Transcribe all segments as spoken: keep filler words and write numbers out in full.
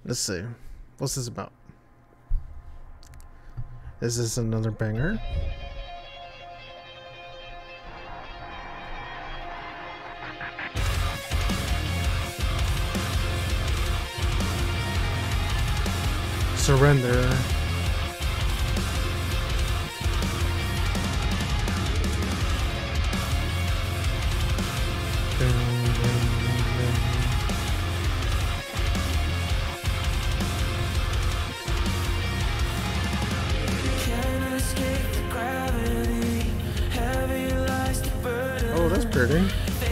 Let's see. What's this about? Is this another banger? Surrender. Oh, that's pretty.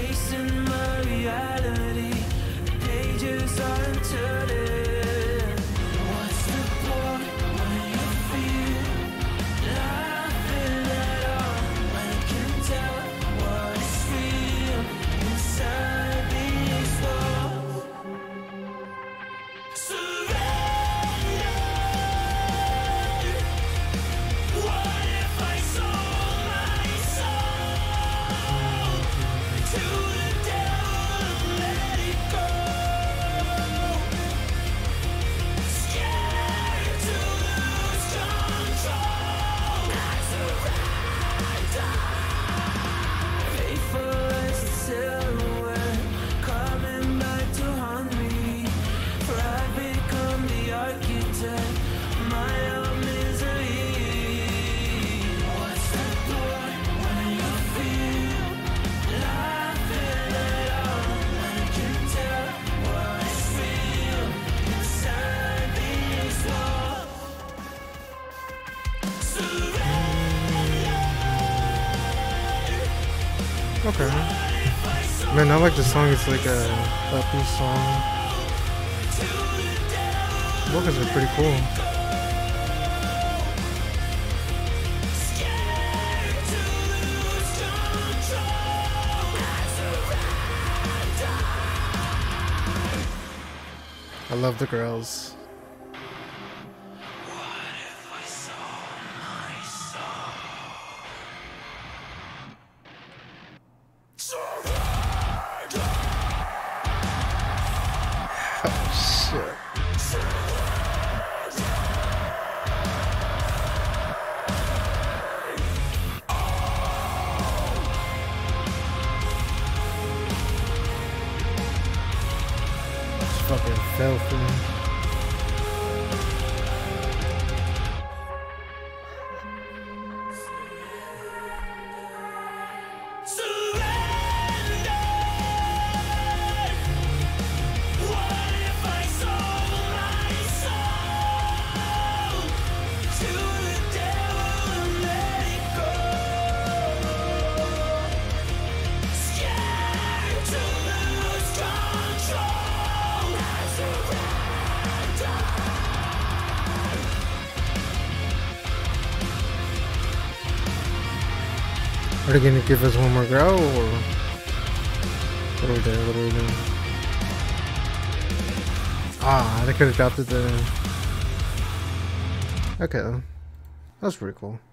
Okay. Man, I like the song. It's like a upbeat song. Vocals are pretty cool. I love the girls. Fucking filthy. Are they gonna give us one more go, or what are we doing? What are we doing? Ah, they could have adopted the. Okay, that's pretty cool.